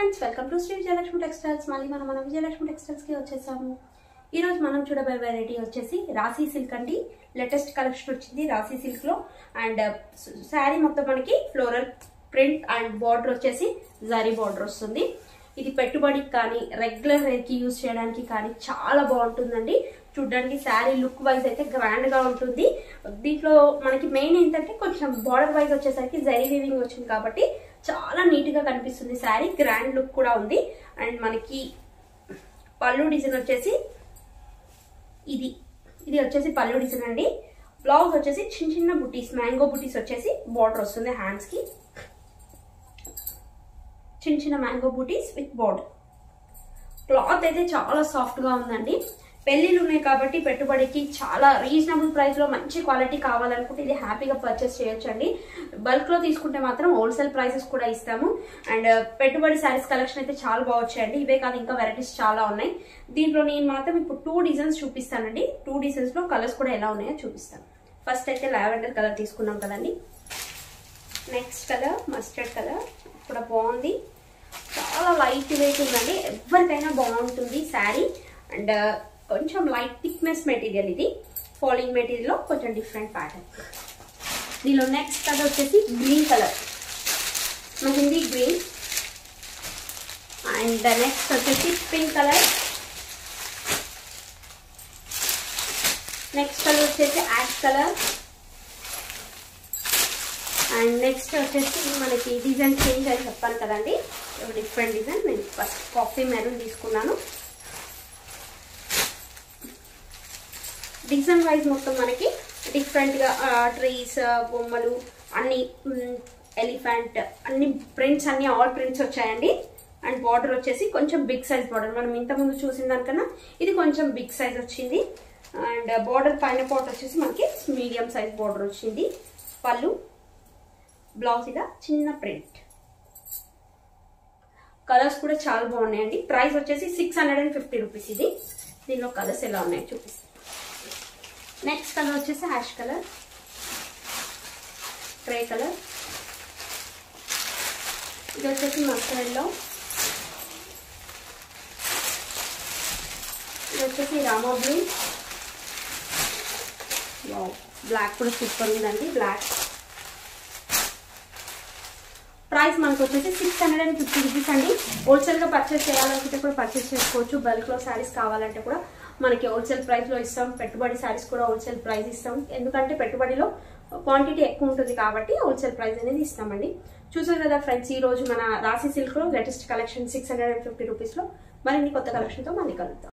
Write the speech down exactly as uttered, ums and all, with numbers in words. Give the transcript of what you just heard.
Friends welcome to Shri Vijayalakshmi textiles. మళ్ళీ మనం మన విజయలక్ష్మి టెక్స్టైల్స్ కి వచ్చేసాము. ఈ రోజు మనం చూడబోయే వెరైటీ వచ్చేసి రాశి సిల్క్ అండి. లేటెస్ట్ కలెక్షన్ వచ్చింది రాశి సిల్క్ లో. అండ్ శారీ మొత్తం మనకి ఫ్లోరల్ ప్రింట్ అండ్ బార్డర్ వచ్చేసి జరీ బార్డర్ వస్తుంది. ఇది పెట్టుబడికి కానీ రెగ్యులర్ వేర్ కి యూజ్ చేయడానికి కానీ చాలా బాగుంటుందండి. చూడడానికి శారీ లుక్ వైజ్ అయితే గ్రాండ్ గా ఉంటుంది. దీంట్లో మనకి మెయిన్ ఏంటంటే కొంచెం బార్డర్ వైజ్ వచ్చేసరికి జరీ వీవింగ్ వచ్చింది కాబట్టి చాలా నీట్ గా కనిపిస్తుంది. శారీ గ్రాండ్ లుక్ కూడా ఉంది. అండ్ మనకి పళ్ళు డిజైన్ వచ్చేసి ఇది ఇది వచ్చేసి పళ్ళు డిజైన్ అండి. బ్లౌజ్ వచ్చేసి చిన్న చిన్న బుటీస్ మ్యాంగో బుటీస్ వచ్చేసి బార్డర్ వస్తుంది. హ్యాండ్స్ కి చిన్న చిన్న mango buttis with border. Cloth అయితే చాలా సాఫ్ట్ గా ఉందండి. పెళ్లిళ్ళు ఉన్నాయి కాబట్టి పెట్టుబడికి చాలా రీజనబుల్ ప్రైస్ లో మంచి క్వాలిటీ కావాలనుకుంటే ఇది హ్యాపీగా పర్చేస్ చేయొచ్చండి. బల్క్ లో తీసుకుంటే మాత్రం హోల్సేల్ ప్రైసెస్ కూడా ఇస్తాము. అండ్ పెట్టుబడి శారీస్ కలెక్షన్ అయితే చాలా బాగా వచ్చాయండి. ఇవే కాదు ఇంకా వెరైటీస్ చాలా ఉన్నాయి. దీంట్లో నేను మాత్రం ఇప్పుడు టూ డిజైన్స్ చూపిస్తానండి. టూ డిజైన్స్ లో కలర్స్ కూడా ఎలా ఉన్నాయో చూపిస్తాను. ఫస్ట్ అయితే లావెండర్ కలర్ తీసుకున్నాం కదండి. నెక్స్ట్ కలర్ మస్టర్డ్ కలర్ కూడా బాగుంది. చాలా లైట్ వెయిట్ ఉందండి. ఎవరికైనా బాగుంటుంది శారీ. అండ్ కొంచెం లైట్ థిక్నెస్ మెటీరియల్. ఇది ఫాలింగ్ మెటీరియల్ లో కొంచెం డిఫరెంట్ ప్యాటర్న్. దీనిలో నెక్స్ట్ కలర్ వచ్చేసి green colour, mehndi green. And next వచ్చేసి పింక్ కలర్. నెక్స్ట్ కలర్ వచ్చేసి యాష్ కలర్. అండ్ నెక్స్ట్ వచ్చేసి మనకి డిజైన్ చేంజ్ అని చెప్పాను కదండి, డిఫరెంట్ డిజైన్. నేను ఫస్ట్ కాఫీ మెరూన్ తీసుకున్నాను. డిజైన్ వైజ్ మొత్తం మనకి డిఫరెంట్ గా ట్రీస్ బొమ్మలు అన్ని ఎలిఫెంట్ అన్ని ప్రింట్స్ అన్ని ఆల్ ప్రింట్స్ వచ్చాయండి. అండ్ బార్డర్ వచ్చేసి కొంచెం బిగ్ సైజ్ బార్డర్. మనం ఇంతకుముందు చూసిన దానికన్నా ఇది కొంచెం బిగ్ సైజ్ వచ్చింది. అండ్ బార్డర్ పైన పార్ట్ వచ్చేసి మనకి మీడియం సైజ్ బార్డర్ వచ్చింది. పళ్ళు బ్లౌజ్ ఇలా చిన్న ప్రింట్. కలర్స్ కూడా చాలా బాగున్నాయండి. ప్రైస్ వచ్చేసి six hundred and fifty rupees. ఇది దీనిలో కలర్స్ ఎలా ఉన్నాయో చూపిస్తాను. నెక్స్ట్ కలర్ వచ్చేసి హ్యాష్ కలర్, గ్రే కలర్. ఇది వచ్చేసి మస్టర్డ్ లో. ఇది వచ్చేసి రామా బ్లూ. బ్లాక్ కూడా సూపర్ ఉందండి. బ్లాక్ ప్రైస్ మనకు వచ్చేసి six hundred and fifty rupees అండి. హోల్సేల్ గా పర్చేస్ చేయాలనుకుంటే కూడా పర్చేస్ చేసుకోవచ్చు. బల్క్ లో శారీస్ కావాలంటే కూడా మనకి హోల్సేల్ ప్రైస్ లో ఇస్తాం. పెట్టుబడి శారీస్ కూడా హోల్సేల్ ప్రైస్ ఇస్తాం. ఎందుకంటే పెట్టుబడిలో క్వాంటిటీ ఎక్కువ ఉంటుంది కాబట్టి హోల్సేల్ ప్రైస్ అనేది ఇస్తామండి. చూసారు కదా ఫ్రెండ్స్, ఈ రోజు మన రాశి సిల్క్ లో latest collection six hundred and fifty rupees లో మరిన్ని కొత్త కలెక్షన్ తో మళ్ళీ కలుద్దాం.